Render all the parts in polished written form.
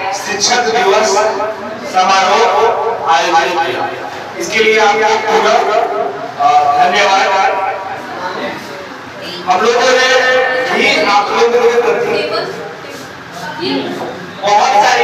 शिक्षक दिवस समारोह आयोजित किया। इसके लिए आपको पूरा धन्यवाद। हम लोगों ने भी आप लोगों के प्रति बहुत सारी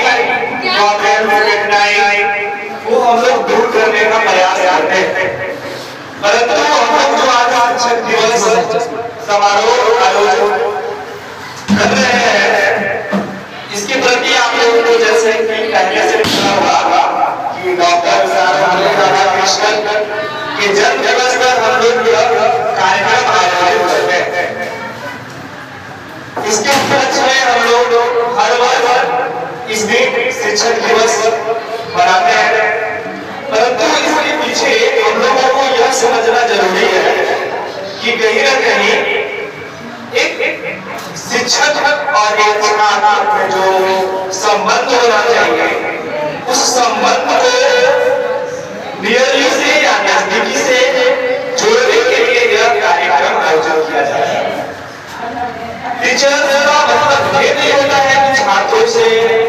वो हम लोग दूर करने का प्रयास करते हैं, परंतु हम लोग जो आज शिक्षक दिवस समारोह आयोजित कर रहे हैं इसके प्रति आप लोगों को जैसे कि पहले से पता होगा कि डॉक्टर राधाकृष्णन के जन्म दिवस पर हम लोग कार्यक्रम आयोजित करते हैं। इसके उपलक्ष्य में हम लोग हर वर्ष इस दिन शिक्षक दिवस मनाते हैं, परंतु इसके पीछे हम लोगों को यह समझना जरूरी है कि कहीं न कहीं एक शिक्षक और एक छात्र में जो संबंध होना चाहिए उस संबंध को नियरली से या नजदीकी से जोड़ने के लिए यह कार्यक्रम आयोजित किया जाता है। टीचर का मतलब ये नहीं होता है कि छात्रों से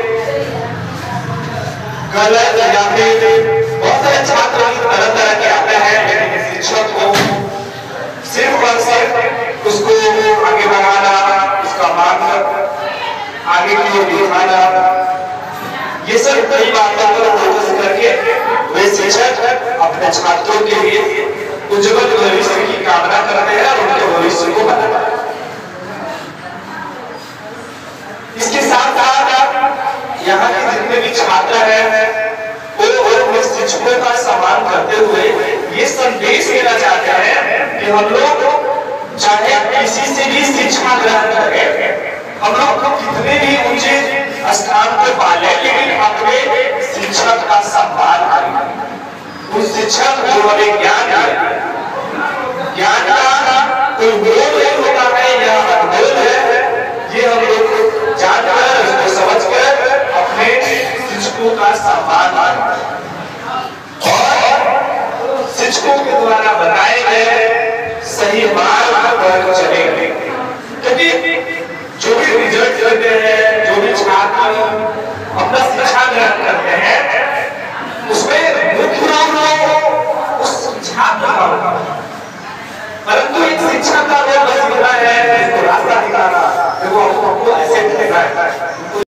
गलत या फिर बहुत सारे छात्र तरह के आते हैं, लेकिन शिक्षक को सिर्फ और सिर्फ उसको आगे बढ़ाना, उसका मार्ग आगे की ओर दिखाना, ये सब कई बातों पर फोकस करके वे शिक्षक अपने छात्रों के लिए उज्जवल भविष्य की कामना करते हैं और उनके भविष्य को बनाते हैं। इसके साथ साथ यहाँ के जितने भी छात्र हैं वो शिक्षकों का सम्मान करते हुए ये संदेश देना चाहते हैं कि हम लोग चाहे किसी से भी शिक्षा ग्रहण करें, हम लोग कितने भी ऊंचे स्थान पर पाले, लेकिन अपने शिक्षक का सम्मान करें। उस शिक्षक को हमें ज्ञान का कोई बोध नहीं होता है, यह अनमोल है। ये हम लोग जानकर उसको समझकर अपने शिक्षकों का सम्मान और शिक्षकों के द्वारा बताए गए सही मार्ग पर चलेंगे, क्योंकि जो भी रिजल्ट करते हैं, जो भी छात्र अपना शिक्षा ग्रहण करते हैं